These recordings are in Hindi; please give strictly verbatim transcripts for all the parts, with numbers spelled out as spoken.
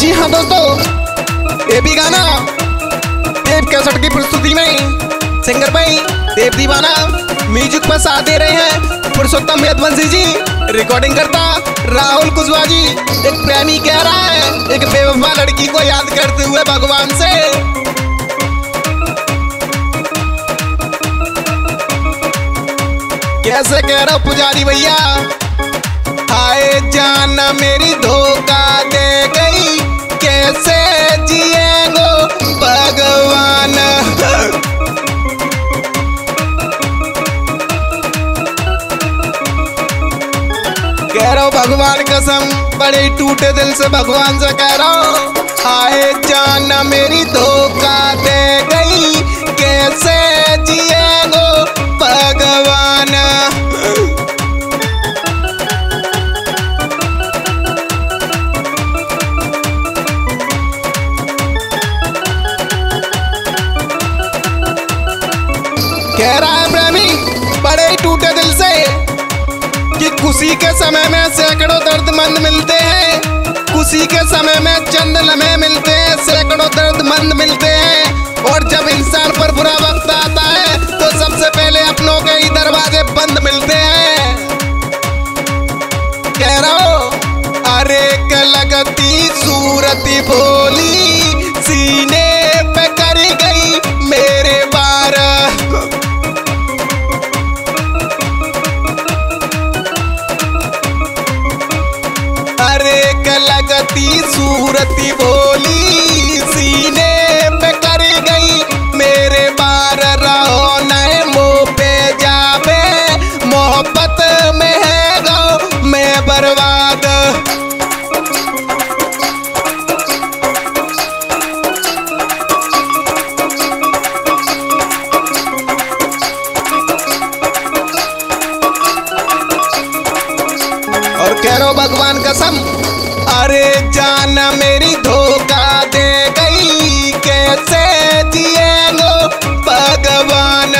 जी हाँ दोस्तों, ये भी गाना देव कैसेट की प्रस्तुति में सिंगर भाई देव दीवाना म्यूजिक पर साथ दे रहे हैं पुरुषोत्तम यदवंशी जी। रिकॉर्डिंग करता राहुल कुशवाहा जी। एक प्रेमी कह रहा है एक बेवफा लड़की को याद करते हुए भगवान से, कैसे कह रहा हूँ पुजारी भैया। हाय जान मेरी धोखा दे गई, कैसे जिएंगो भगवान। कह रहा हूँ भगवान कसम, बड़े टूटे दिल से भगवान से कह रहा हूँ। हाय जान मेरी धोखा दे गई, कैसे जिएंगो भगवान। कह रहा है प्रेमी बड़े ही टूटे दिल से कि खुशी के समय में सैकड़ों दर्दमंद मिलते हैं, खुशी के समय में चंद लम्हे मिलते हैं, सैकड़ों दर्दमंद मिलते हैं। और जब इंसान पर बुरा वक्त आता है तो सबसे पहले अपनों के ही दरवाजे बंद मिलते हैं। कह रहा हूँ अरे क लगती सूरती भोली, सीने पे कर गई मेरे बार। अरे क लगती सूरती भोली, सीने पे कर गई मेरे बार। रहो नए मुँह पे जावे, मोहब्बत में है गो मैं बर्बाद। और कह रहा हूँ भगवान कसम, अरे जान मेरी धोखा दे गई, कैसे जिएंगो भगवान।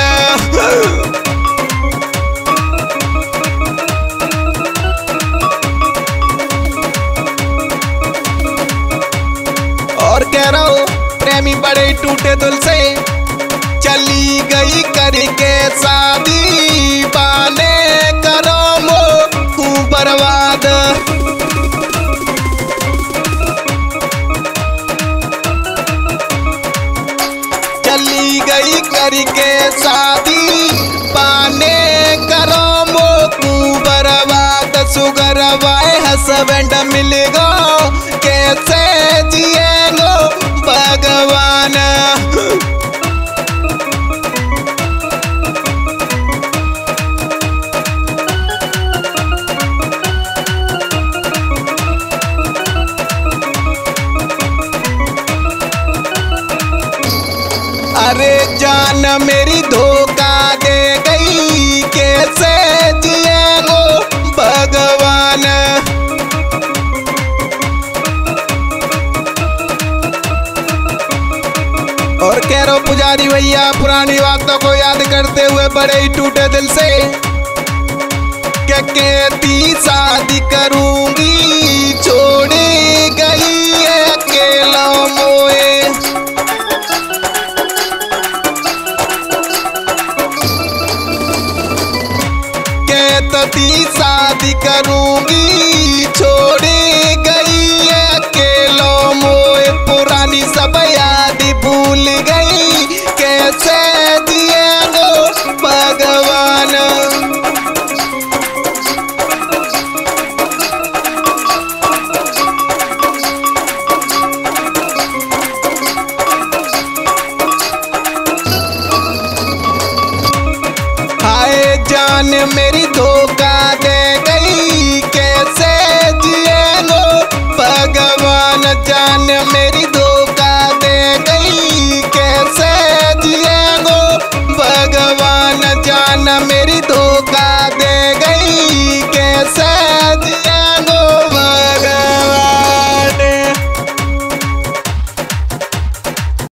और कह रहा हूँ प्रेमी बड़े ही टूटे दिल से, चली गई करके शादी, बाने करो मो तू बर्बाद। चली गई करके शादी, बाने करो मो तू बर्बाद। सुगर वाए हसबैंड मिल गो, कैसे जिएंगो भगवान। अरे जान मेरी धोखा दे गई, कैसे जिएंगो भगवान। और कह रहा हूँ पुजारी भैया पुरानी बातों को याद करते हुए बड़े ही टूटे दिल से, क्या कहती शादी करूंगी, छोड़ी गई है अकेला मोए। कहती शादी करूंगी, छोड़ी गई है अकेलो मोए। पुरानी सब याद भूल गई, कैसे जिएंगो भगवान। हाय जान मेरी धोखा